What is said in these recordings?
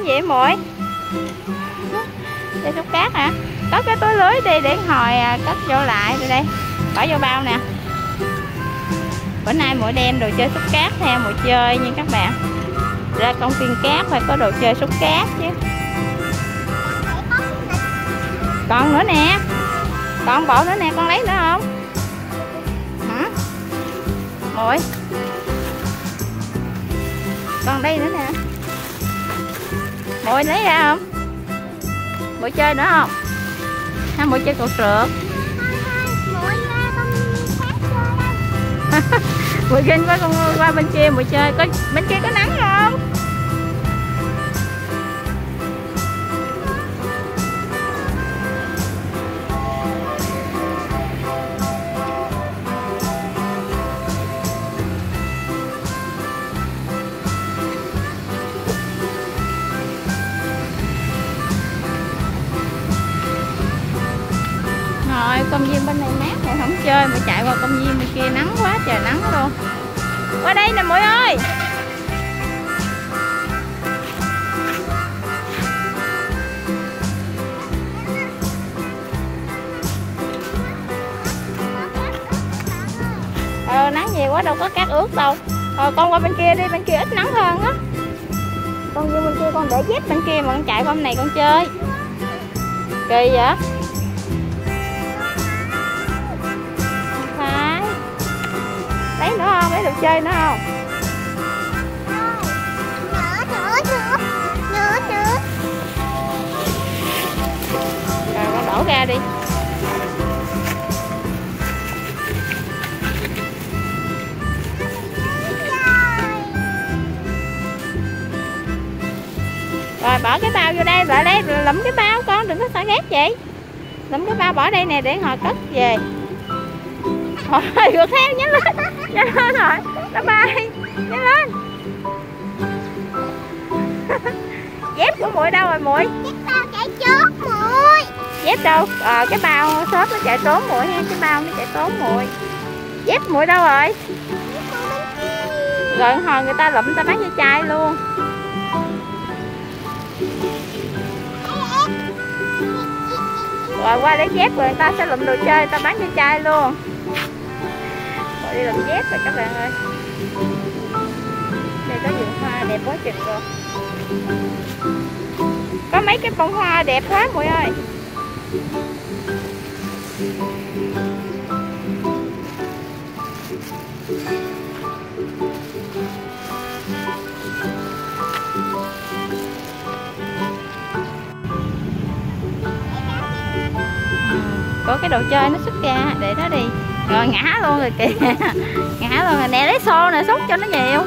gì muội? Chơi xúc cát hả? Có cái túi lưới đi để hồi cất vô lại. Rồi đây, bỏ vô bao nè. Bữa nay muội đem đồ chơi xúc cát theo muội chơi nha các bạn. Ra công viên cát phải có đồ chơi xúc cát chứ. Còn nữa nè. Còn bộ nữa nè, con lấy nữa không? Hả? Muội. Còn đây nữa nè. Muội lấy ra không? Muội chơi nữa không? Hay muội chơi cầu trượt? Muội kinh quá, con qua bên kia muội chơi. Có bên kia có nắng không? Rồi công viên bên này mát rồi không chơi mà chạy qua công viên bên kia nắng quá trời nắng luôn. Qua đây nè muội ơi. Nắng nhiều quá đâu có cát ướt đâu. Rồi con qua bên kia đi, bên kia ít nắng hơn á. Con vô bên kia con để dép bên kia mà con chạy qua bên này con chơi. Kỳ vậy? Lấy nữa không? Lấy đồ chơi nữa không? Nữa. Rồi con đổ ra đi. Rồi bỏ cái bao vô đây, lại đây lụm cái bao con, đừng có xả ghét vậy. Lụm cái bao bỏ đây nè để hồi cất về. Thôi rồi theo nhanh lên. Nhanh lên rồi. Bye bye. Nhanh lên. Dép của muội đâu rồi muội? Cái bao chạy trốn muội. Dép đâu? Cái bao shop nó chạy trốn muội ha, cái bao nó chạy trốn muội. Dép muội đâu rồi? Rồi hồi người ta lụm người ta bán vô chai luôn. Rồi qua lấy dép rồi người ta sẽ lụm đồ chơi, người ta bán vô chai luôn. Rồi đi lụm dép rồi các bạn ơi. Đây có vườn hoa đẹp quá chừng rồi. Có mấy cái bông hoa đẹp quá muội ơi. Có cái đồ chơi nó xuất ra để nó đi. Rồi ngã luôn rồi kìa. Ngã luôn rồi nè, lấy xô nè, xúc cho nó nhiều.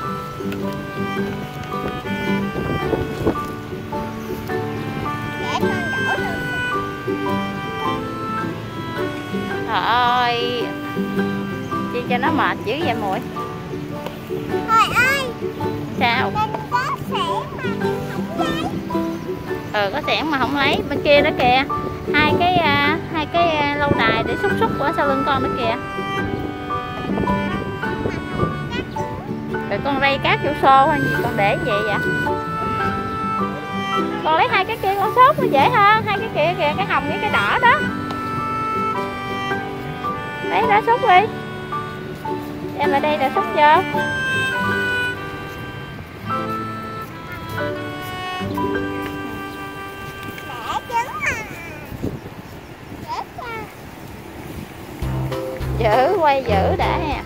Trời ơi, chi cho nó mệt dữ vậy muội? Trời ơi. Sao? Có xẻng mà không lấy. Có xẻng mà không lấy. Bên kia đó kìa. Hai cái lâu đài để xúc của sau lưng con đó kìa. Rồi con rây cát vô xô hay gì con để vậy vậy? Con lấy hai cái kia con xúc nó dễ hơn. Hai cái kia kìa, cái hồng với cái đỏ đó. Đấy đó, xúc đi. Em ở đây là xúc vô. Giữ, quay giữ đã ha.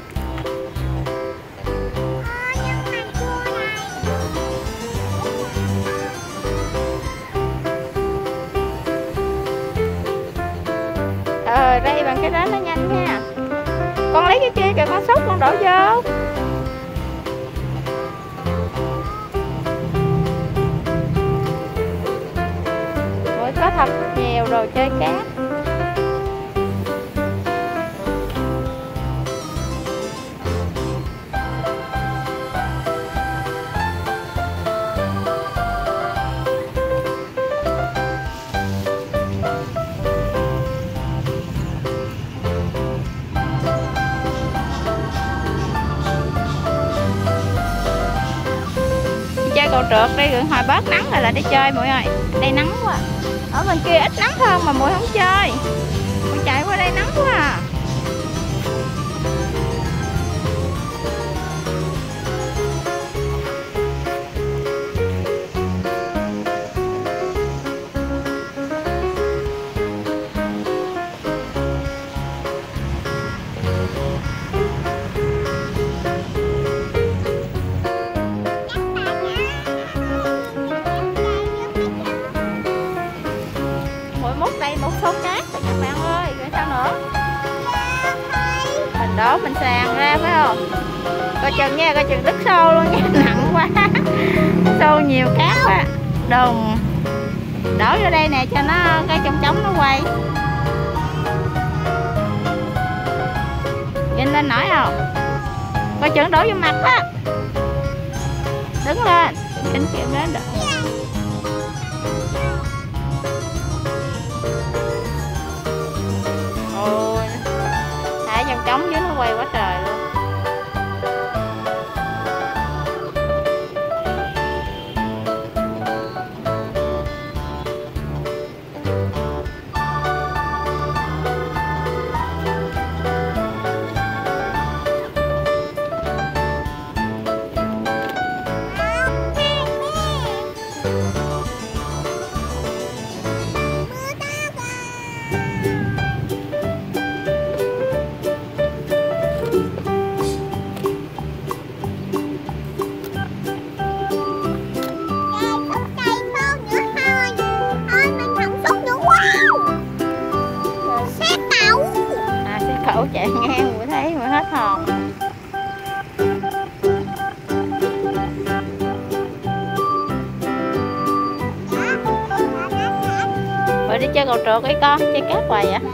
Rây bằng cái đó nó nhanh nha. Con lấy cái kia kìa, con xúc con đổ vô. Ôi, có thật nhiều đồ chơi cát. chơi cầu trượt đi rồi hồi bớt nắng rồi lại đi chơi muội ơi. Đây nắng quá. Ở bên kia ít nắng hơn mà muội không chơi. Muội chạy qua đây nắng quá à. Đây một số cát rồi các bạn ơi, rồi sao nữa? Mình đổ mình sàn ra phải không? Coi chừng nha, coi chừng đứt xô luôn nha, nặng quá. Xô nhiều cát quá. Đùng. Đổ vô đây nè cho nó cái trong trống nó quay. Nhìn lên nổi không? Coi chừng đổ vô mặt á. Đứng lên, kính chịu đến được. Ôi, thả trong trống dưới nó quay quá trời luôn. Cậu chạy ngang vừa thấy vừa hết hồn. Rồi đi chơi cầu trượt đi con, chơi cát hoài vậy.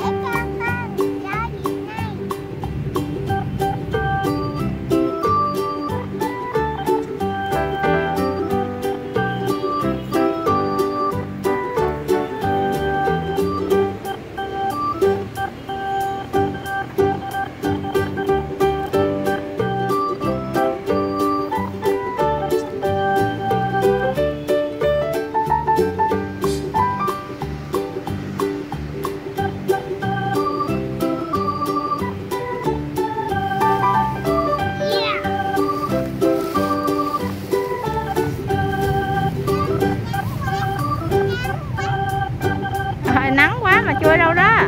Nắng quá mà chui đâu đó.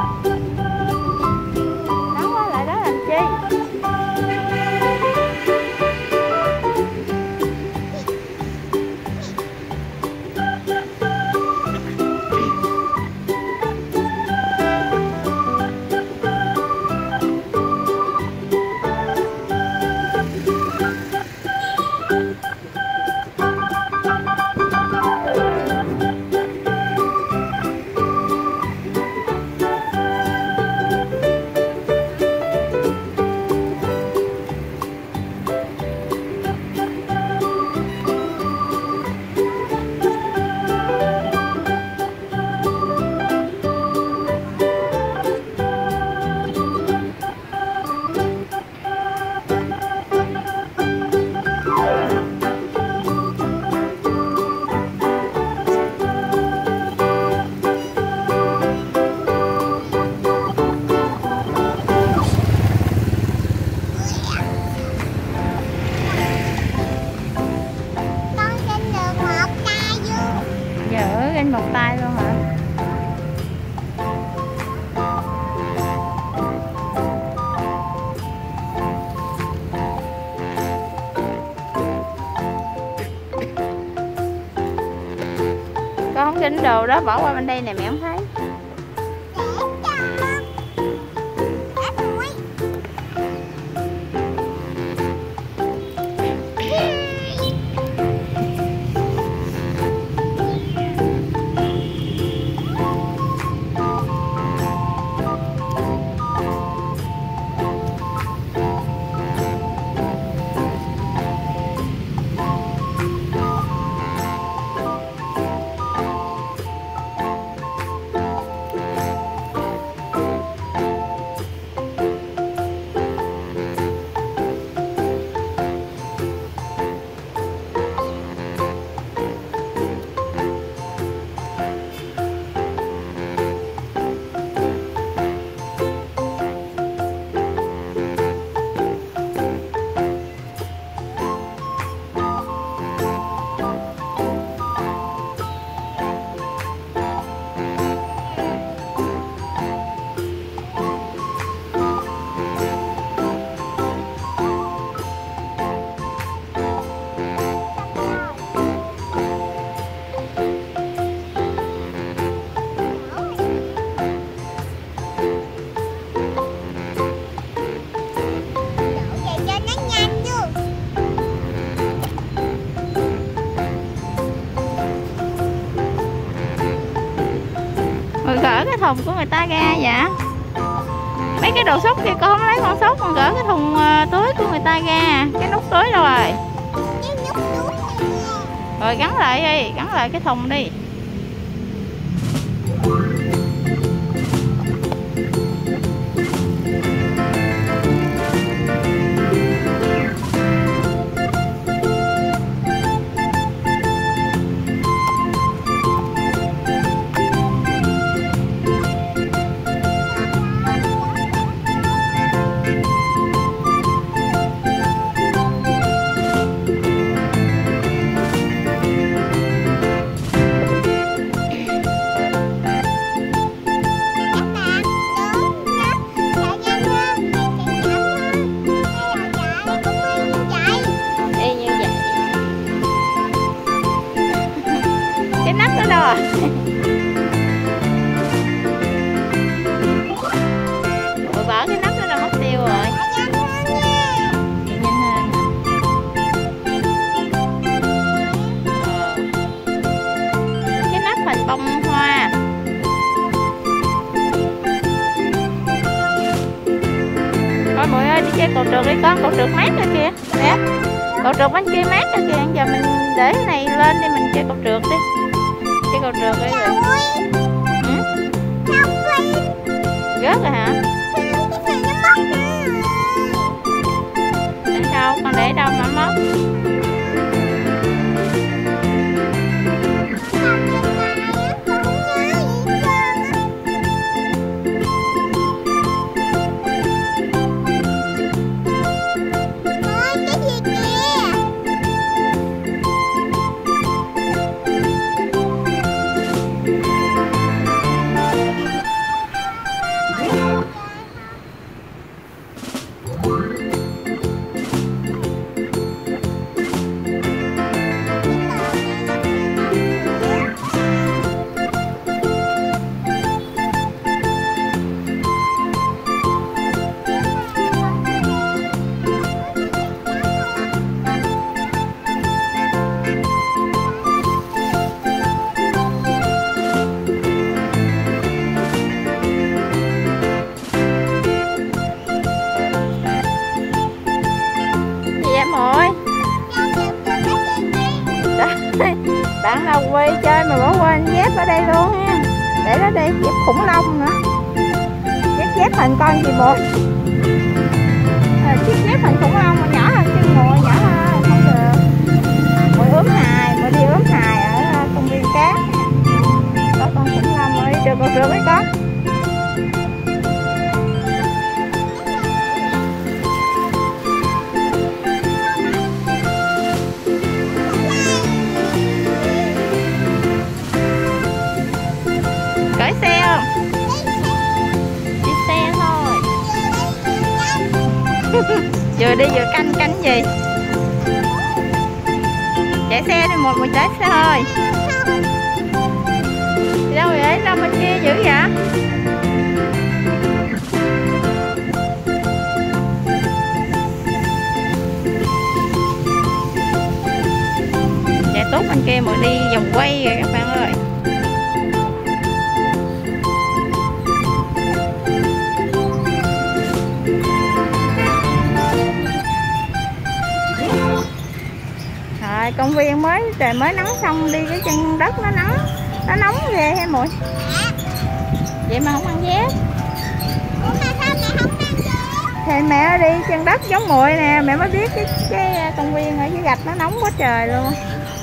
Nắng quá lại đó làm chi? Một tay luôn hả? Con không dính đồ đó, bỏ qua bên đây nè, mẹ không thấy. thùng của người ta ra vậy? Mấy cái đồ sốt kia con không lấy con sốt, còn gỡ cái thùng túi của người ta ra. Cái nút túi đâu rồi? Rồi gắn lại đi, gắn lại cái thùng đi. Rồi bỏ cái nắp nó ra mất tiêu rồi. Nhanh hơn. Cái nắp hình bông hoa. Thôi mọi ơi, đi chơi cầu trượt đi con, cầu trượt mát rồi kìa. Nè, cầu trượt bên kia mát rồi kìa. Giờ mình để cái này lên đi, mình chơi cầu trượt đi. Chơi cầu trượt đi rồi. Rớt rồi hả? Để đâu? Con để đâu mà mất? Bạn nào quay chơi mà bỏ quên dép ở đây luôn ha. Để đó đi, dép khủng long nữa. Dép hình con gì bột. Chiếc dép hình khủng long mà nhỏ hơn chân mùi, nhỏ hơn, không được. Mùi ướm hài, mùi đi ướm hài ở công viên cát. Có con khủng long ơi, được con ấy con. Cởi xe không? Đi xe thôi. Vừa đi vừa canh gì? Chạy xe đi, một chạy xe thôi. Đi đâu vậy? Đâu bên kia dữ vậy? Chạy tốt bên kia mà đi vòng quay rồi các bạn ơi. Công viên mới trời mới nắng xong đi cái chân đất nó nóng ghê ha muội. Vậy mà không ăn dép. Thì mẹ đi chân đất giống muội nè, mẹ mới biết cái công viên ở dưới gạch nó nóng quá trời luôn.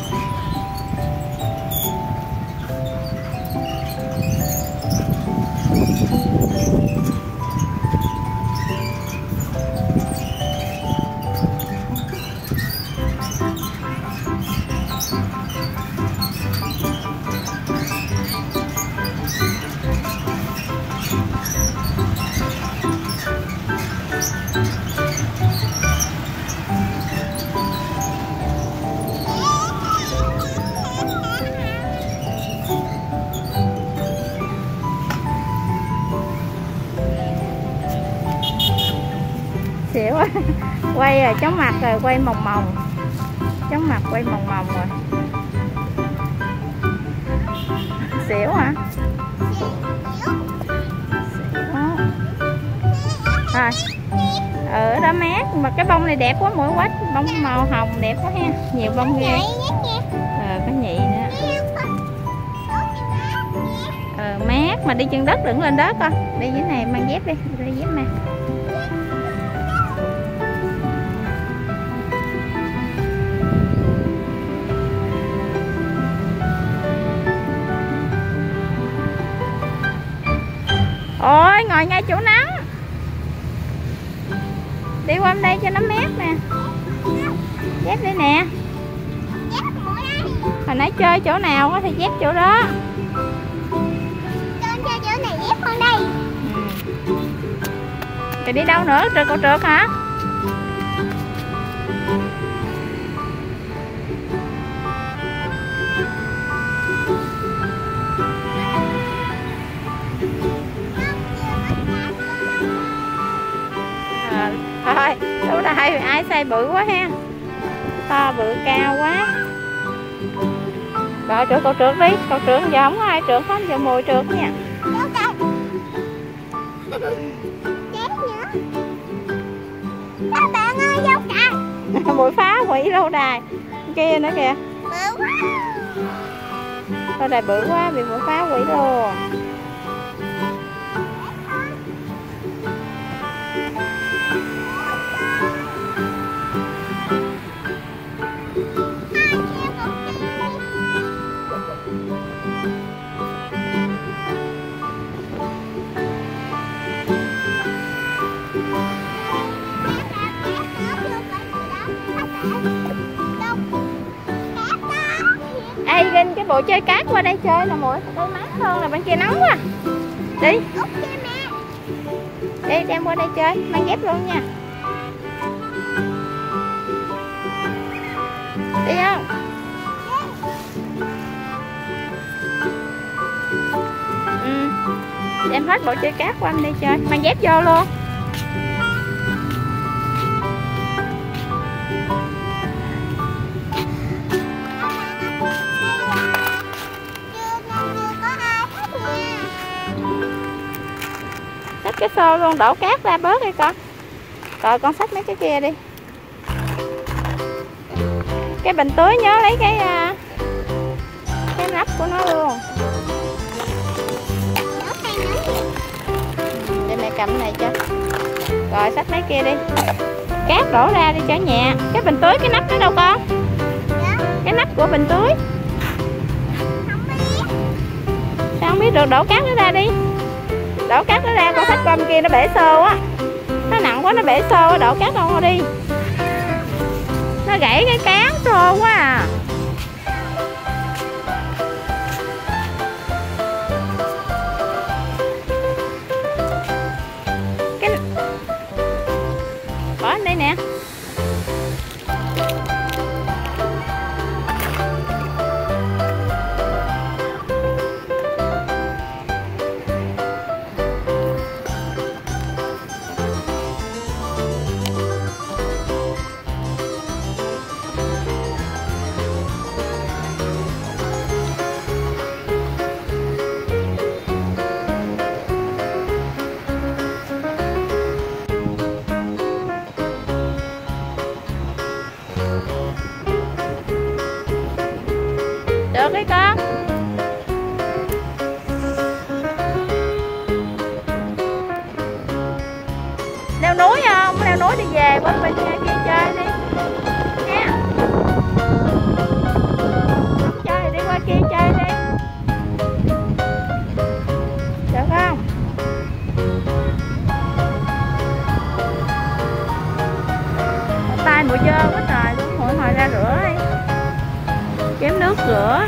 Xỉu quá. Quay rồi chóng mặt rồi, quay mòng mòng. Chóng mặt quay mòng mòng rồi. Xỉu hả? Rồi. Ở đó mát, mà cái bông này đẹp quá muội quá, bông màu hồng đẹp quá ha, nhiều bông ghê. Có nhị nữa. Mát mà đi chân đất đừng lên đó con. Đi dưới này mang dép đi, đi dép nè. Ôi ngồi ngay chỗ nắng. Đi qua đây cho nó mát nè. Dép đây nè. Hồi nãy chơi chỗ nào thì dép chỗ đó. Chơi chỗ này dép con đây. Rồi đi đâu nữa? Cậu trượt hả? Thôi, chỗ đây ai xây bự quá ha. To bự cao quá. Rồi cậu trượt đi, cậu trượt giờ không có ai trượt hết, giờ mùi trượt nha. Các bạn ơi, dâu cà. Mùi phá hủy lâu đài. Kia nữa kìa. Bự quá. Lâu đài bự quá, bị mùi phá hủy luôn. Ê, Vinh cái bộ chơi cát qua đây chơi nè muội, đây mát hơn là bên kia nóng quá. Đi. Đi đem qua đây chơi, mang dép luôn nha. Đi không? Đem hết bộ chơi cát qua bên đây chơi, mang dép vô luôn. Xách cái xô luôn, đổ cát ra bớt đi con. Rồi con xách mấy cái kia đi. Cái bình tưới nhớ lấy cái nắp của nó luôn. Để mẹ cầm này cho. Rồi xách mấy kia đi. Cát đổ ra đi cho nhẹ. Cái bình tưới cái nắp nó đâu con? Cái nắp của bình tưới. Sao không biết được, đổ cát nó ra đi. Đổ cát nó ra, con xách con kia nó bể xô á. Nó nặng quá nó bể xô á, đổ cát con đi. Nó gãy cái cán xô quá à. Cái bỏ đây nè. Được đi con. Leo núi không? Leo núi đi về bên bên kia chơi đi nha. Chơi thì đi qua kia chơi đi. Được không? Tay mùi dơ quá trời luôn, hồi ra rửa đi. Chém nước rửa.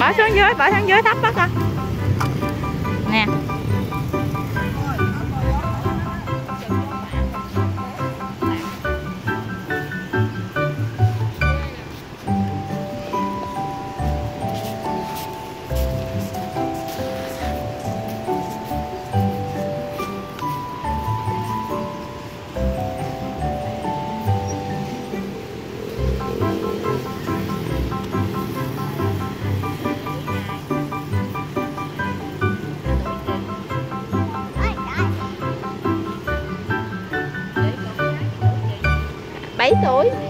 Bỏ xuống dưới thấp bắt con. Nè. Bảy tuổi.